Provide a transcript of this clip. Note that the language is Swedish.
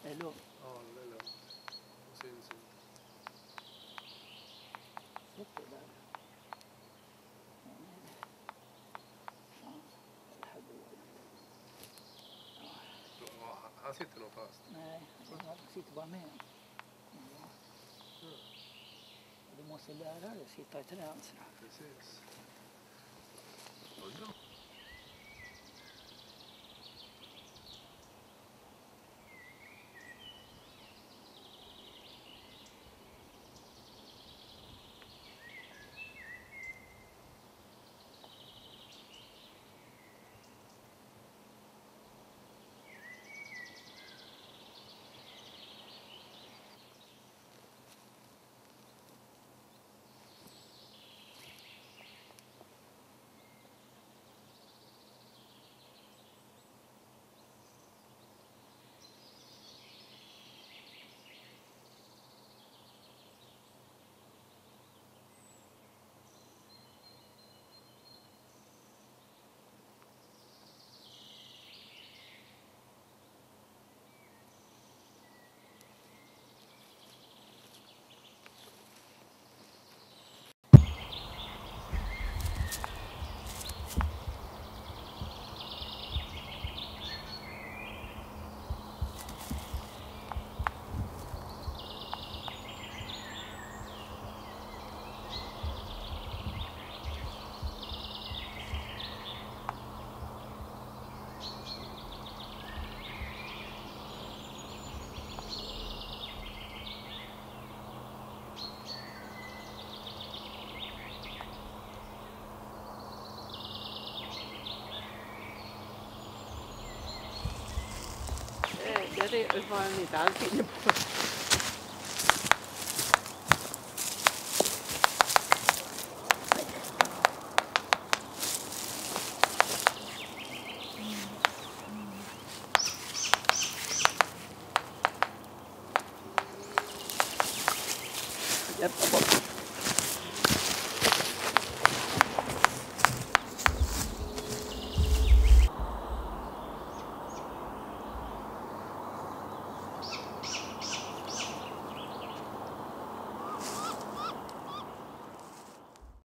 Det är lugnt. Ja, det är lugnt. Det syns inte. Sitter där. Ja, det här går. Ja, han sitter nog fast. Nej, han sitter bara med. Ja. Du måste lära dig att sitta i träd. Precis. Undra. Det var han inte alls inne på. Hjälpa